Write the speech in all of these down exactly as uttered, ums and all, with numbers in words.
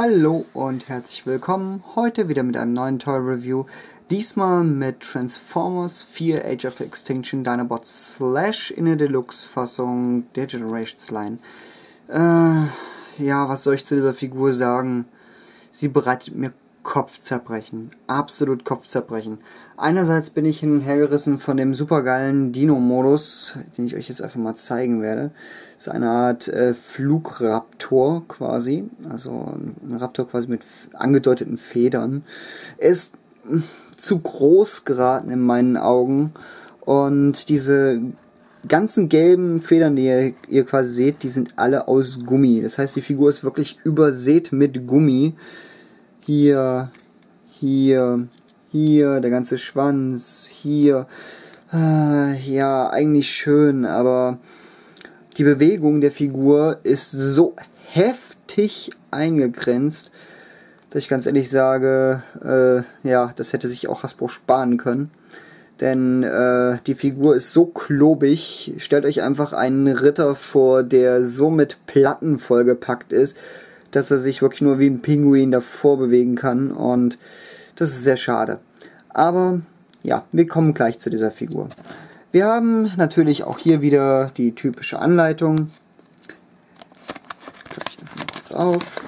Hallo und herzlich willkommen, heute wieder mit einem neuen Toy Review, diesmal mit Transformers vier Age of Extinction Dinobot Slash in der Deluxe Fassung der Generations Line. Äh, ja, was soll ich zu dieser Figur sagen? Sie bereitet mir Kopfzerbrechen, absolut Kopfzerbrechen. Einerseits bin ich hin und her gerissen von dem supergeilen Dino-Modus, den ich euch jetzt einfach mal zeigen werde. Das ist eine Art äh, Flugraptor quasi, also ein Raptor quasi mit angedeuteten Federn. Er ist mh, zu groß geraten in meinen Augen und diese ganzen gelben Federn, die ihr, ihr quasi seht, die sind alle aus Gummi. Das heißt, die Figur ist wirklich übersät mit Gummi. Hier, hier, hier, der ganze Schwanz, hier. Äh, ja, eigentlich schön, aber die Bewegung der Figur ist so heftig eingegrenzt, dass ich ganz ehrlich sage, äh, ja, das hätte sich auch Hasbro sparen können. Denn äh, die Figur ist so klobig. Stellt euch einfach einen Ritter vor, der so mit Platten vollgepackt ist, dass er sich wirklich nur wie ein Pinguin davor bewegen kann, und das ist sehr schade. Aber ja, wir kommen gleich zu dieser Figur. Wir haben natürlich auch hier wieder die typische Anleitung. Klappe ich einfach mal kurz auf.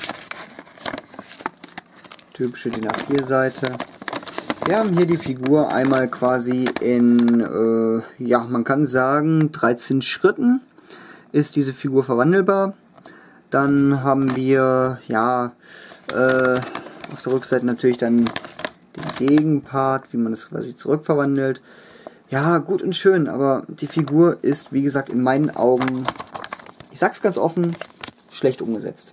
Typische D I N A vier Seite. Wir haben hier die Figur einmal quasi in, äh, ja, man kann sagen, dreizehn Schritten ist diese Figur verwandelbar. Dann haben wir, ja, äh, auf der Rückseite natürlich dann den Gegenpart, wie man das quasi zurückverwandelt. Ja, gut und schön, aber die Figur ist, wie gesagt, in meinen Augen, ich sag's ganz offen, schlecht umgesetzt.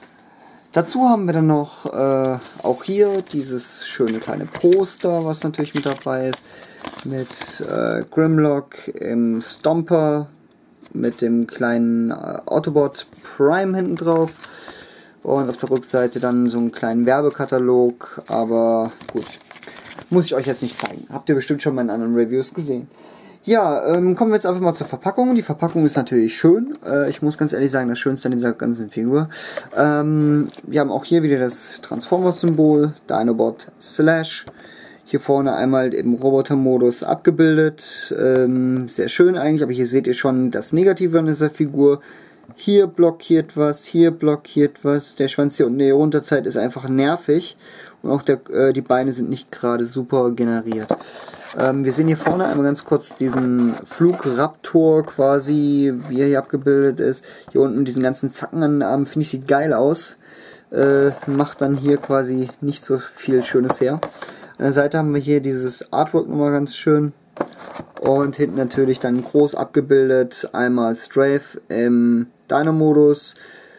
Dazu haben wir dann noch, äh, auch hier dieses schöne kleine Poster, was natürlich mit dabei ist, mit äh, Grimlock im Stomper, mit dem kleinen äh, Autobot Prime hinten drauf, und auf der Rückseite dann so einen kleinen Werbekatalog, aber gut, muss ich euch jetzt nicht zeigen. Habt ihr bestimmt schon mal in anderen Reviews gesehen. Ja, ähm, kommen wir jetzt einfach mal zur Verpackung. Die Verpackung ist natürlich schön. Äh, ich muss ganz ehrlich sagen, das Schönste an dieser ganzen Figur. Ähm, wir haben auch hier wieder das Transformers-Symbol, Dinobot Slash. Hier vorne einmal im Roboter-Modus abgebildet. Ähm, sehr schön eigentlich, aber hier seht ihr schon das Negative an dieser Figur. Hier blockiert was, hier blockiert was. Der Schwanz hier unten, der hier runterzieht, ist einfach nervig. Und auch der, äh, die Beine sind nicht gerade super generiert. Ähm, wir sehen hier vorne einmal ganz kurz diesen Flugraptor quasi, wie er hier abgebildet ist. Hier unten diesen ganzen Zacken an den Armen, finde ich, sieht geil aus. Äh, macht dann hier quasi nicht so viel Schönes her. An der Seite haben wir hier dieses Artwork nochmal ganz schön. Und hinten natürlich dann groß abgebildet einmal Strafe im Dino-Modus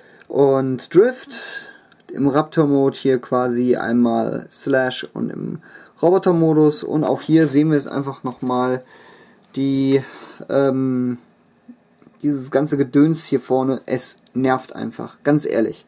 und Drift im Raptor-Mode, hier quasi einmal Slash und im Roboter-Modus. Und auch hier sehen wir es einfach nochmal, die ähm, dieses ganze Gedöns hier vorne, es nervt einfach, ganz ehrlich.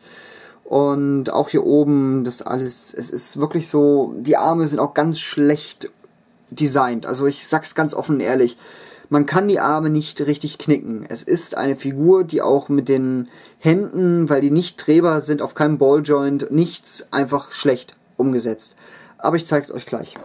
Und auch hier oben, das alles, es ist wirklich so, die Arme sind auch ganz schlecht designt. Also ich sag's ganz offen und ehrlich, man kann die Arme nicht richtig knicken. Es ist eine Figur, die auch mit den Händen, weil die nicht drehbar sind, auf keinem Balljoint, nichts, einfach schlecht umgesetzt. Aber ich zeig's euch gleich.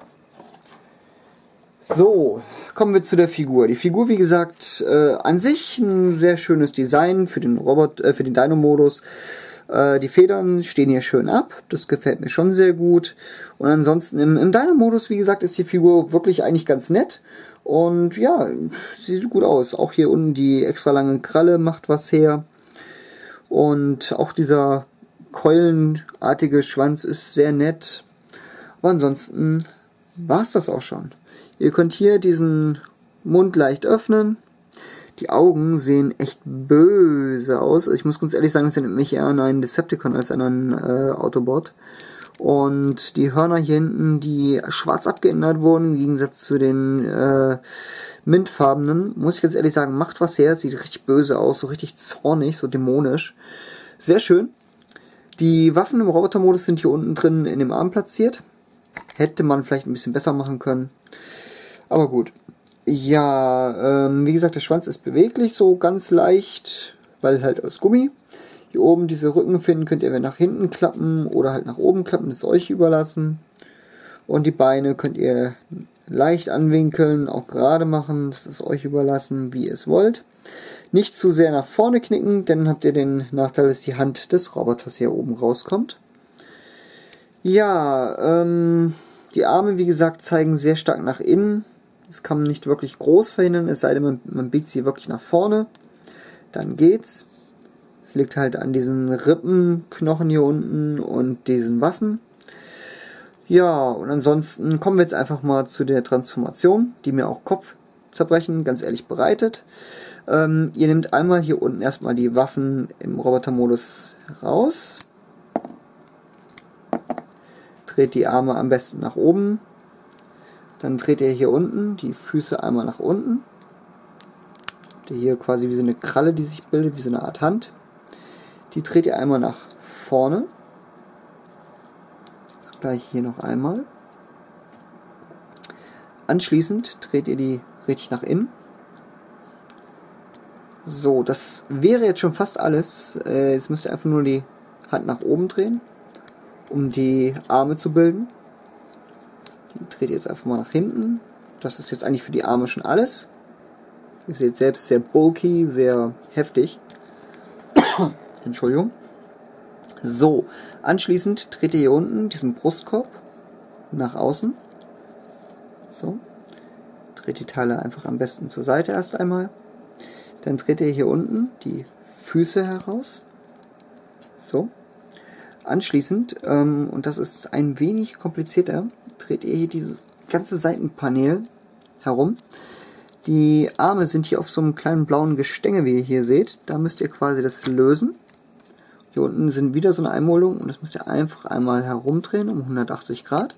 So, kommen wir zu der Figur. Die Figur, wie gesagt, äh, an sich ein sehr schönes Design für den Robot, äh, für den Dino-Modus. Die Federn stehen hier schön ab, das gefällt mir schon sehr gut. Und ansonsten im, im Dino-Modus, wie gesagt, ist die Figur wirklich eigentlich ganz nett. Und ja, sie sieht gut aus. Auch hier unten die extra lange Kralle macht was her. Und auch dieser keulenartige Schwanz ist sehr nett. Aber ansonsten war es das auch schon. Ihr könnt hier diesen Mund leicht öffnen. Die Augen sehen echt böse aus. Ich muss ganz ehrlich sagen, es erinnert mich eher an einen Decepticon als an einen äh, Autobot. Und die Hörner hier hinten, die schwarz abgeändert wurden, im Gegensatz zu den äh, mintfarbenen, muss ich ganz ehrlich sagen, macht was her. Sieht richtig böse aus, so richtig zornig, so dämonisch. Sehr schön. Die Waffen im Robotermodus sind hier unten drin in dem Arm platziert. Hätte man vielleicht ein bisschen besser machen können. Aber gut. Ja, ähm, wie gesagt, der Schwanz ist beweglich, so ganz leicht, weil halt aus Gummi. Hier oben diese Rückenfinnen könnt ihr nach hinten klappen oder halt nach oben klappen, das ist euch überlassen. Und die Beine könnt ihr leicht anwinkeln, auch gerade machen, das ist euch überlassen, wie ihr es wollt. Nicht zu sehr nach vorne knicken, denn dann habt ihr den Nachteil, dass die Hand des Roboters hier oben rauskommt. Ja, ähm, die Arme, wie gesagt, zeigen sehr stark nach innen. Das kann man nicht wirklich groß verhindern, es sei denn, man, man biegt sie wirklich nach vorne. Dann geht's. Es liegt halt an diesen Rippenknochen hier unten und diesen Waffen. Ja, und ansonsten kommen wir jetzt einfach mal zu der Transformation, die mir auch Kopfzerbrechen ganz ehrlich bereitet. Ähm, ihr nehmt einmal hier unten erstmal die Waffen im Robotermodus raus. Dreht die Arme am besten nach oben. Dann dreht ihr hier unten die Füße einmal nach unten. Habt ihr hier quasi wie so eine Kralle, die sich bildet, wie so eine Art Hand. Die dreht ihr einmal nach vorne. Das gleiche hier noch einmal. Anschließend dreht ihr die richtig nach innen. So, das wäre jetzt schon fast alles. Äh, jetzt müsst ihr einfach nur die Hand nach oben drehen, um die Arme zu bilden. Die dreht ihr jetzt einfach mal nach hinten. Das ist jetzt eigentlich für die Arme schon alles. Ihr seht selbst, sehr bulky, sehr heftig. Entschuldigung. So, anschließend dreht ihr hier unten diesen Brustkorb nach außen. So. Dreht die Teile einfach am besten zur Seite erst einmal. Dann dreht ihr hier unten die Füße heraus. So. Anschließend, ähm, und das ist ein wenig komplizierter, dreht ihr hier dieses ganze Seitenpanel herum. Die Arme sind hier auf so einem kleinen blauen Gestänge, wie ihr hier seht. Da müsst ihr quasi das lösen. Hier unten sind wieder so eine Einmuldung und das müsst ihr einfach einmal herumdrehen um hundertachtzig Grad.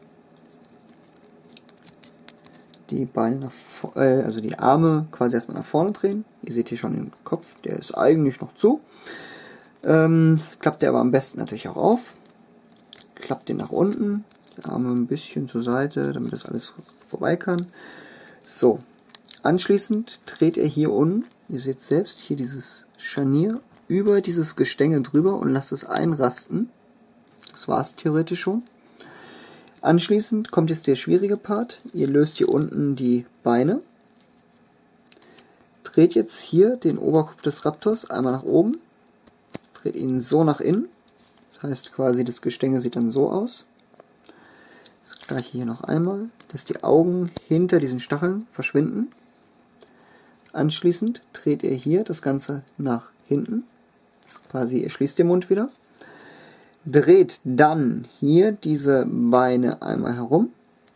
Die Beine nach, äh, also die Arme quasi erstmal nach vorne drehen. Ihr seht hier schon den Kopf, der ist eigentlich noch zu. Ähm, klappt der aber am besten natürlich auch auf. Klappt den nach unten, die Arme ein bisschen zur Seite, damit das alles vorbei kann. So, anschließend dreht ihr hier unten, ihr seht selbst hier dieses Scharnier, über dieses Gestänge drüber und lasst es einrasten. Das war es theoretisch schon. Anschließend kommt jetzt der schwierige Part. Ihr löst hier unten die Beine. Dreht jetzt hier den Oberkopf des Raptors einmal nach oben. Dreht ihn so nach innen. Das heißt quasi, das Gestänge sieht dann so aus. Das gleiche hier noch einmal, dass die Augen hinter diesen Stacheln verschwinden. Anschließend dreht ihr hier das Ganze nach hinten. Das ist quasi, ihr schließt den Mund wieder. Dreht dann hier diese Beine einmal herum.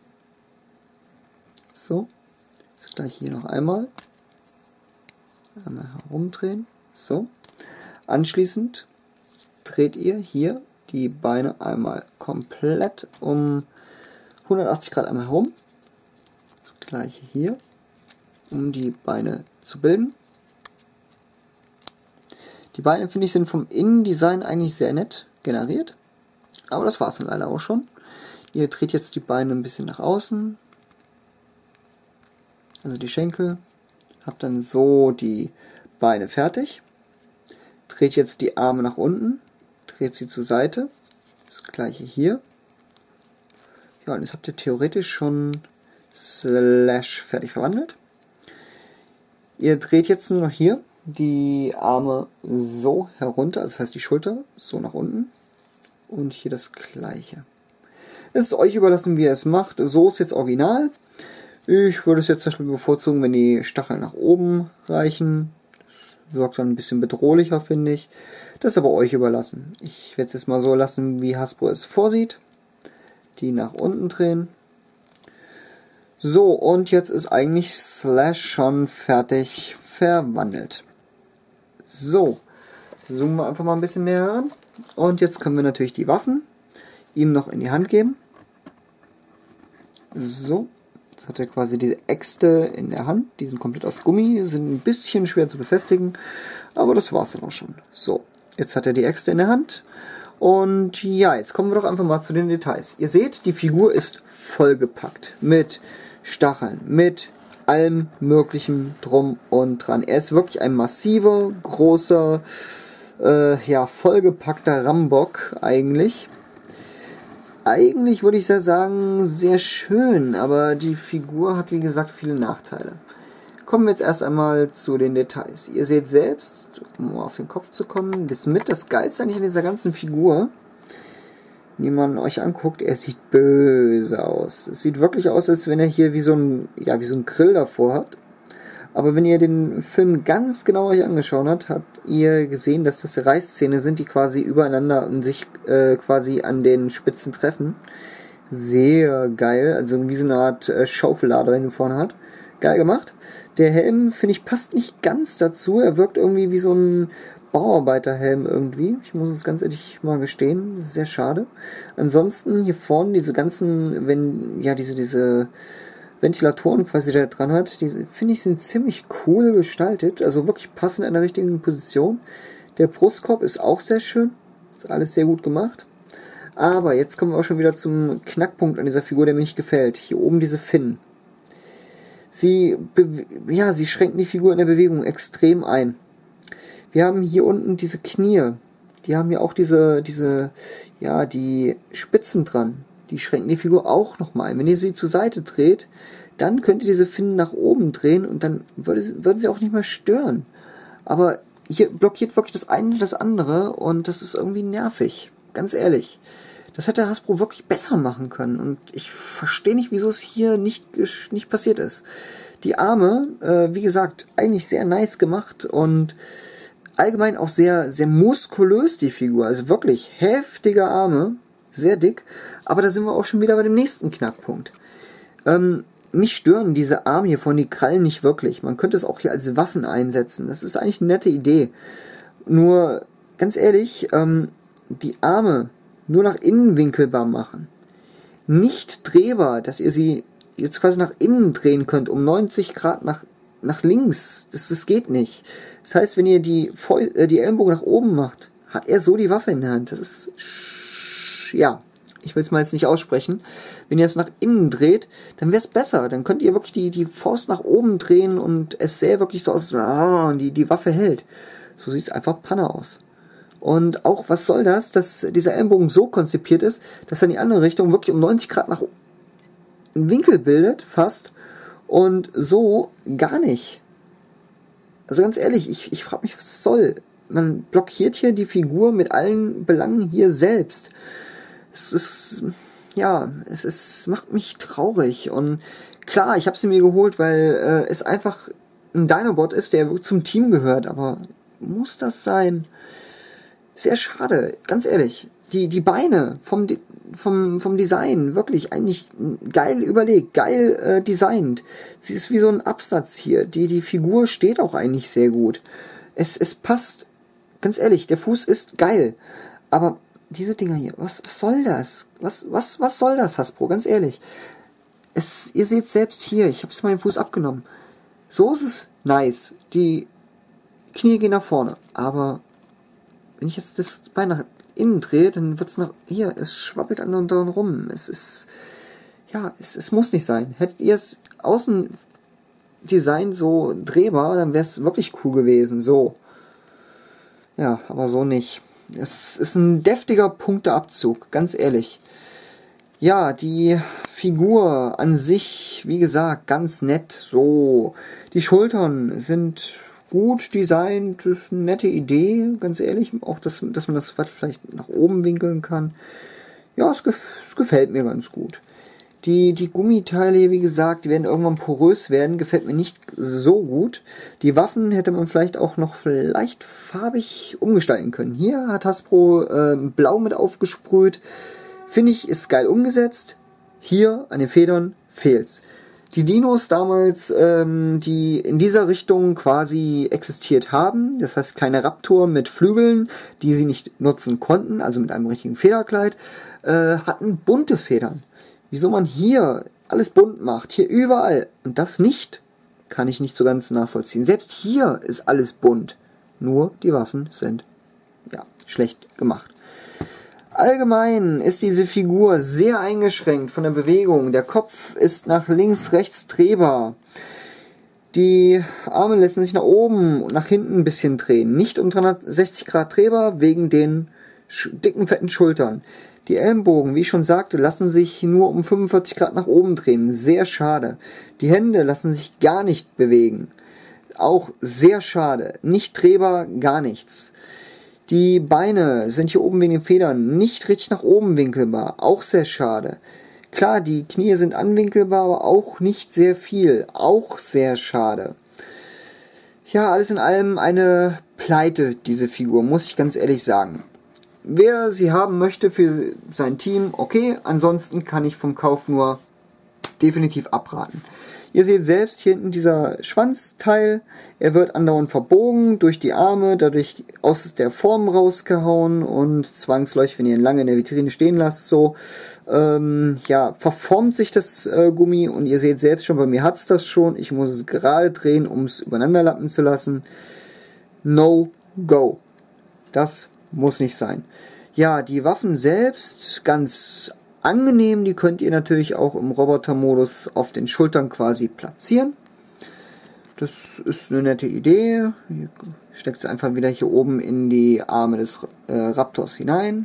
So. Das gleiche hier noch einmal. Einmal herumdrehen. So. Anschließend dreht ihr hier die Beine einmal komplett um hundertachtzig Grad einmal herum. Das gleiche hier, um die Beine zu bilden. Die Beine, finde ich, sind vom Innendesign eigentlich sehr nett generiert. Aber das war es dann leider auch schon. Ihr dreht jetzt die Beine ein bisschen nach außen. Also die Schenkel. Habt dann so die Beine fertig. Dreht jetzt die Arme nach unten. Dreht sie zur Seite. Das gleiche hier. Ja, und jetzt habt ihr theoretisch schon Slash fertig verwandelt. Ihr dreht jetzt nur noch hier die Arme so herunter, das heißt die Schulter so nach unten und hier das gleiche. Es ist euch überlassen, wie ihr es macht. So ist jetzt original. Ich würde es jetzt zum Beispiel bevorzugen, wenn die Stacheln nach oben reichen. Das wirkt dann ein bisschen bedrohlicher, finde ich. Das ist aber euch überlassen. Ich werde es jetzt mal so lassen, wie Hasbro es vorsieht. Die nach unten drehen. So, und jetzt ist eigentlich Slash schon fertig verwandelt. So, zoomen wir einfach mal ein bisschen näher an. Und jetzt können wir natürlich die Waffen ihm noch in die Hand geben. So, jetzt hat er quasi diese Äxte in der Hand. Die sind komplett aus Gummi, sind ein bisschen schwer zu befestigen. Aber das war's dann auch schon. So, jetzt hat er die Äxte in der Hand. Und ja, jetzt kommen wir doch einfach mal zu den Details. Ihr seht, die Figur ist vollgepackt mit Stacheln, mit allem möglichen drum und dran. Er ist wirklich ein massiver, großer äh, ja, vollgepackter Rambock eigentlich. Eigentlich würde ich sehr sagen, sehr schön, aber die Figur hat wie gesagt viele Nachteile. Kommen wir jetzt erst einmal zu den Details. Ihr seht selbst, um auf den Kopf zu kommen, das ist mit das Geilste eigentlich an dieser ganzen Figur. Wie man euch anguckt, er sieht böse aus. Es sieht wirklich aus, als wenn er hier wie so ein, ja, wie so ein Grill davor hat. Aber wenn ihr den Film ganz genau euch angeschaut habt, habt ihr gesehen, dass das Reißzähne sind, die quasi übereinander und sich äh, quasi an den Spitzen treffen. Sehr geil, also wie so eine Art äh, Schaufellader, den er vorne hat. Geil gemacht. Der Helm, finde ich, passt nicht ganz dazu. Er wirkt irgendwie wie so ein Bauarbeiterhelm irgendwie. Ich muss es ganz ehrlich mal gestehen. Sehr schade. Ansonsten hier vorne diese ganzen, wenn, ja, diese, diese Ventilatoren quasi da dran hat, die finde ich sind ziemlich cool gestaltet. Also wirklich passend in der richtigen Position. Der Brustkorb ist auch sehr schön. Ist alles sehr gut gemacht. Aber jetzt kommen wir auch schon wieder zum Knackpunkt an dieser Figur, der mir nicht gefällt. Hier oben diese Finnen. Sie, ja, sie schränken die Figur in der Bewegung extrem ein. Wir haben hier unten diese Knie. Die haben ja auch diese, diese, ja, die Spitzen dran. Die schränken die Figur auch nochmal ein. Wenn ihr sie zur Seite dreht, dann könnt ihr diese Finnen nach oben drehen und dann würde sie, würden sie auch nicht mehr stören. Aber hier blockiert wirklich das eine das andere und das ist irgendwie nervig. Ganz ehrlich. Das hätte Hasbro wirklich besser machen können. Und ich verstehe nicht, wieso es hier nicht, nicht passiert ist. Die Arme, äh, wie gesagt, eigentlich sehr nice gemacht und allgemein auch sehr, sehr muskulös, die Figur. Also wirklich heftige Arme, sehr dick. Aber da sind wir auch schon wieder bei dem nächsten Knackpunkt. Ähm, mich stören diese Arme hier von die Krallen nicht wirklich. Man könnte es auch hier als Waffen einsetzen. Das ist eigentlich eine nette Idee. Nur, ganz ehrlich, ähm, die Arme nur nach innen winkelbar machen. Nicht drehbar, dass ihr sie jetzt quasi nach innen drehen könnt, um neunzig Grad nach, nach links. Das, das geht nicht. Das heißt, wenn ihr die, Fäu äh, die Ellenbogen nach oben macht, hat er so die Waffe in der Hand. Das ist, ja, ich will es mal jetzt nicht aussprechen. Wenn ihr es nach innen dreht, dann wäre es besser. Dann könnt ihr wirklich die, die Faust nach oben drehen und es sähe wirklich so aus, als die, die Waffe hält. So sieht es einfach Panne aus. Und auch, was soll das, dass dieser Ellenbogen so konzipiert ist, dass er in die andere Richtung wirklich um neunzig Grad nach einen Winkel bildet, fast, und so gar nicht. Also ganz ehrlich, ich, ich frage mich, was das soll. Man blockiert hier die Figur mit allen Belangen hier selbst. Es ist, ja, es ist, macht mich traurig. Und klar, ich habe sie mir geholt, weil äh, es einfach ein Dinobot ist, der zum Team gehört, aber muss das sein? Sehr schade, ganz ehrlich. Die, die Beine vom, vom, vom Design, wirklich eigentlich geil überlegt, geil äh, designt. Sie ist wie so ein Absatz hier. Die, die Figur steht auch eigentlich sehr gut. Es, es passt, ganz ehrlich, der Fuß ist geil. Aber diese Dinger hier, was, was soll das? Was, was, was soll das, Hasbro? Ganz ehrlich. Es, ihr seht selbst hier, ich habe jetzt mal den Fuß abgenommen. So ist es nice. Die Knie gehen nach vorne, aber wenn ich jetzt das Bein nach innen drehe, dann wird es nach hier, es schwabbelt an und dann rum. Es ist, ja, es, es muss nicht sein. Hättet ihr es Außendesign so drehbar, dann wäre es wirklich cool gewesen. So. Ja, aber so nicht. Es ist ein deftiger Punkteabzug, ganz ehrlich. Ja, die Figur an sich, wie gesagt, ganz nett. So, die Schultern sind gut designt, das ist eine nette Idee, ganz ehrlich. Auch, dass, dass man das vielleicht nach oben winkeln kann. Ja, es, gef es gefällt mir ganz gut. Die, die Gummiteile hier, wie gesagt, die werden irgendwann porös werden. Gefällt mir nicht so gut. Die Waffen hätte man vielleicht auch noch vielleicht farbig umgestalten können. Hier hat Hasbro äh, blau mit aufgesprüht. Finde ich, ist geil umgesetzt. Hier an den Federn fehlt's. Die Dinos damals, ähm, die in dieser Richtung quasi existiert haben, das heißt kleine Raptor mit Flügeln, die sie nicht nutzen konnten, also mit einem richtigen Federkleid, äh, hatten bunte Federn. Wieso man hier alles bunt macht, hier überall, und das nicht, kann ich nicht so ganz nachvollziehen. Selbst hier ist alles bunt, nur die Waffen sind, ja, schlecht gemacht. Allgemein ist diese Figur sehr eingeschränkt von der Bewegung. Der Kopf ist nach links, rechts drehbar. Die Arme lassen sich nach oben und nach hinten ein bisschen drehen. Nicht um dreihundertsechzig Grad drehbar, wegen den dicken, fetten Schultern. Die Ellenbogen, wie ich schon sagte, lassen sich nur um fünfundvierzig Grad nach oben drehen. Sehr schade. Die Hände lassen sich gar nicht bewegen. Auch sehr schade. Nicht drehbar, gar nichts. Die Beine sind hier oben wegen den Federn nicht richtig nach oben winkelbar. Auch sehr schade. Klar, die Knie sind anwinkelbar, aber auch nicht sehr viel. Auch sehr schade. Ja, alles in allem eine Pleite, diese Figur, muss ich ganz ehrlich sagen. Wer sie haben möchte für sein Team, okay. Ansonsten kann ich vom Kauf nur definitiv abraten. Ihr seht selbst hier hinten dieser Schwanzteil. Er wird andauernd verbogen durch die Arme, dadurch aus der Form rausgehauen und zwangsläufig, wenn ihr ihn lange in der Vitrine stehen lasst, so, ähm, ja, verformt sich das äh, Gummi und ihr seht selbst schon, bei mir hat es das schon. Ich muss es gerade drehen, um es übereinanderlappen zu lassen. No go. Das muss nicht sein. Ja, die Waffen selbst, ganz angenehm, die könnt ihr natürlich auch im Robotermodus auf den Schultern quasi platzieren. Das ist eine nette Idee. Ihr steckt es einfach wieder hier oben in die Arme des äh, Raptors hinein.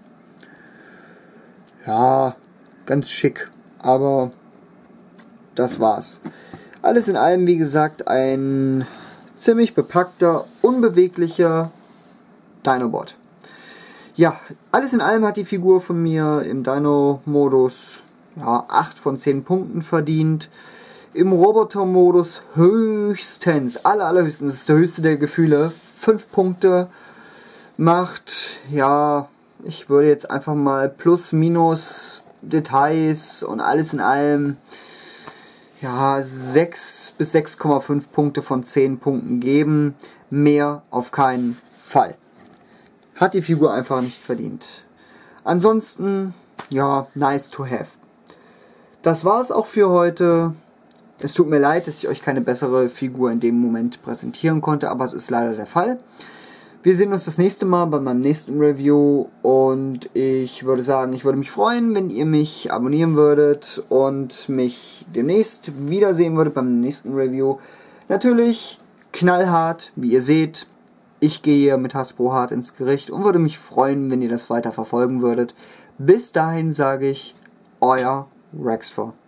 Ja, ganz schick, aber das war's. Alles in allem, wie gesagt, ein ziemlich bepackter, unbeweglicher Dinobot. Ja, alles in allem hat die Figur von mir im Dino-Modus ja, acht von zehn Punkten verdient. Im Roboter-Modus höchstens, aller, allerhöchstens, das ist der höchste der Gefühle, fünf Punkte. Macht, ja, ich würde jetzt einfach mal plus, minus, Details und alles in allem, ja, sechs bis sechs Komma fünf Punkte von zehn Punkten geben. Mehr auf keinen Fall. Hat die Figur einfach nicht verdient. Ansonsten, ja, nice to have. Das war es auch für heute. Es tut mir leid, dass ich euch keine bessere Figur in dem Moment präsentieren konnte, aber es ist leider der Fall. Wir sehen uns das nächste Mal bei meinem nächsten Review und ich würde sagen, ich würde mich freuen, wenn ihr mich abonnieren würdet und mich demnächst wiedersehen würdet beim nächsten Review. Natürlich knallhart, wie ihr seht. Ich gehe mit Hasbro hart ins Gericht und würde mich freuen, wenn ihr das weiter verfolgen würdet. Bis dahin sage ich, euer Rexfor.